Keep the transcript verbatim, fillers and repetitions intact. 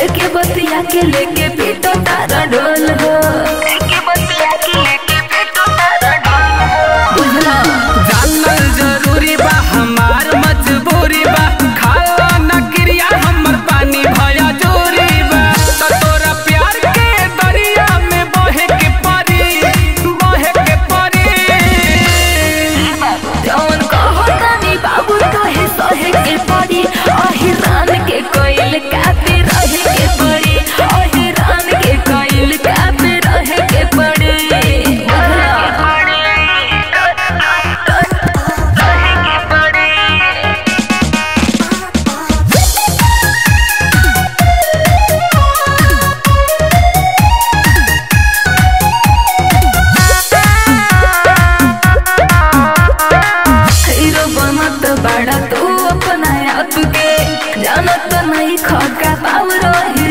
एके बतिया के लेके पीटो तारा ढोल हो, एके बतिया के लेके पीटो तारा ढोल हो। बुझला जानल जरूरी बा हमार मजबूरी बा, खाला ना क्रिया हमर पानी भया जोरी बा। त तोरा प्यार के दरिया में बहे के परी, बहे के परी। जौन कहो तानी बाबू तोहे सहे के पड़ी, अहिरान के कोइल कापे रहे के पड़ी, अहिरान के कोइल कापे रहे के पड़ी। हीरो बनत बड़ा तू अपना आप के, जानत नहीं खका पावरो